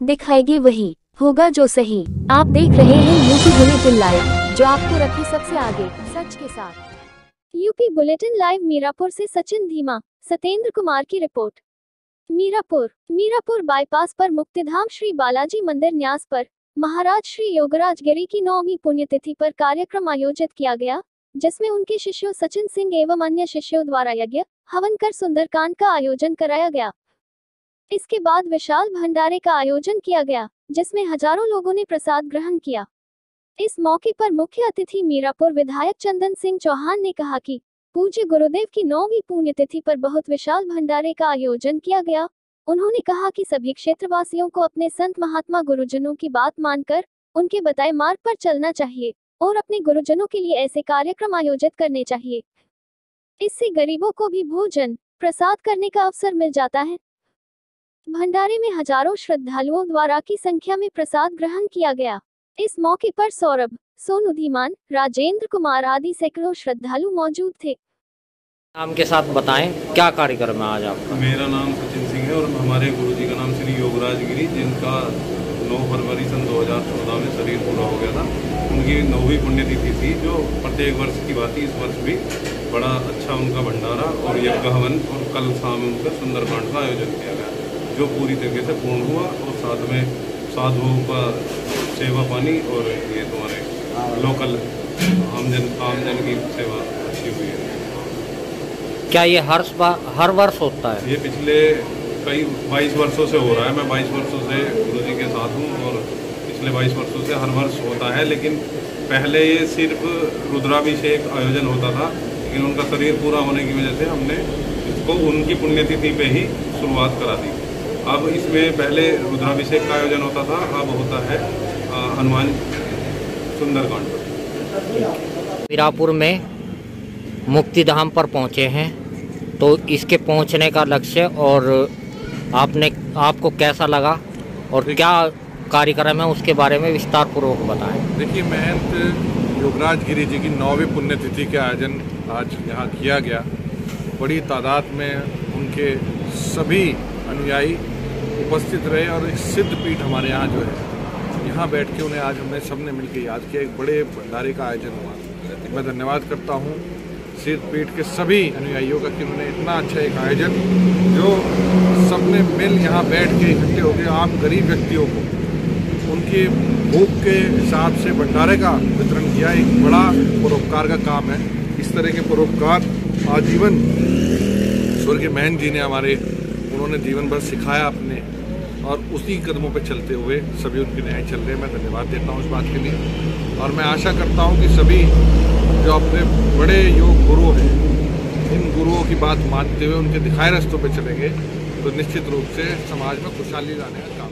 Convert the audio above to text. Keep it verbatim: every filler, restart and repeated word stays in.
दिखाएगी वही, होगा जो सही। आप देख रहे हैं यूपी बुलेटिन लाइव, जो आपको रखे सबसे आगे, सच के साथ। यूपी बुलेटिन लाइव मीरापुर से सचिन धीमा, सत्येंद्र कुमार की रिपोर्ट। मीरापुर मीरापुर बाईपास पर मुक्तिधाम श्री बालाजी मंदिर न्यास पर महाराज श्री योगराज गिरी की नौवीं पुण्यतिथि पर कार्यक्रम आयोजित किया गया, जिसमें उनके शिष्यों सचिन सिंह एवं अन्य शिष्यों द्वारा यज्ञ हवन कर सुंदरकांड का आयोजन कराया गया। इसके बाद विशाल भंडारे का आयोजन किया गया, जिसमें हजारों लोगों ने प्रसाद ग्रहण किया। इस मौके पर मुख्य अतिथि मीरापुर विधायक चंदन सिंह चौहान ने कहा कि पूज्य गुरुदेव की नौवीं पुण्यतिथि पर बहुत विशाल भंडारे का आयोजन किया गया। उन्होंने कहा कि सभी क्षेत्रवासियों को अपने संत महात्मा गुरुजनों की बात मानकर उनके बताए मार्ग पर चलना चाहिए और अपने गुरुजनों के लिए ऐसे कार्यक्रम आयोजित करने चाहिए। इससे गरीबों को भी भोजन प्रसाद करने का अवसर मिल जाता है। भंडारे में हजारों श्रद्धालुओं द्वारा की संख्या में प्रसाद ग्रहण किया गया। इस मौके पर सौरभ, सोनू धीमान, राजेंद्र कुमार आदि सैकड़ों श्रद्धालु मौजूद थे। नाम के साथ बताएं, क्या कार्यक्रम है आज आपका? मेरा नाम सचिन सिंह है और हमारे गुरुजी का नाम श्री योगराज गिरी, जिनका नौ फरवरी सन दो हज़ार चौदह में शरीर पूरा हो गया था। उनकी नौवीं पुण्यतिथि थी, जो प्रत्येक वर्ष की बात थी। इस वर्ष भी बड़ा अच्छा उनका भंडारा और यज्ञ हवन और कल शाम उनका सुंदरकांड का आयोजन किया गया, जो पूरी तरीके से पूर्ण हुआ। और साथ में साधुओं का सेवा पानी और ये तुम्हारे लोकल आमजन आमजन की सेवा अच्छी हुई है। क्या ये हर हर वर्ष होता है? ये पिछले कई बाईस वर्षों से हो रहा है। मैं बाईस वर्षों से गुरुजी के साथ हूँ और पिछले बाईस वर्षों से हर वर्ष होता है। लेकिन पहले ये सिर्फ रुद्राभिषेक आयोजन होता था, लेकिन उनका शरीर पूरा होने की वजह से हमने इसको उनकी पुण्यतिथि पे ही शुरुआत करा दी। अब इसमें पहले रुद्राभिषेक का आयोजन होता था, अब होता है हनुमान सुंदरकांड। मीरापुर में मुक्तिधाम पर पहुंचे हैं, तो इसके पहुंचने का लक्ष्य और आपने आपको कैसा लगा और क्या कार्यक्रम है उसके बारे में विस्तार पूर्वक बताएं। देखिए, महंत योगराज गिरी जी की नौवीं पुण्यतिथि का आयोजन आज यहाँ किया गया। बड़ी तादाद में उनके सभी अनुयायी उपस्थित रहे और एक सिद्ध पीठ हमारे यहाँ जो है, यहाँ बैठ के उन्हें आज हमने सबने मिलकर याद किया। एक बड़े भंडारे का आयोजन हुआ। मैं धन्यवाद करता हूँ सिद्ध पीठ के सभी अनुयायियों का कि उन्होंने इतना अच्छा एक आयोजन, जो सबने मिल यहाँ बैठ के इकट्ठे होकर आम गरीब व्यक्तियों को उनके भूख के हिसाब से भंडारे का वितरण किया। एक बड़ा परोपकार का काम है। इस तरह के परोपकार आजीवन स्वर्गीय महंत जी ने हमारे उन्होंने जीवन भर सिखाया अपने, और उसी कदमों पर चलते हुए सभी उनके न्याय चल रहे हैं। मैं धन्यवाद देता हूँ इस बात के लिए और मैं आशा करता हूँ कि सभी जो अपने बड़े योग गुरु हैं, इन गुरुओं की बात मानते हुए उनके दिखाए रास्तों पर चलेंगे तो निश्चित रूप से समाज में खुशहाली लाने का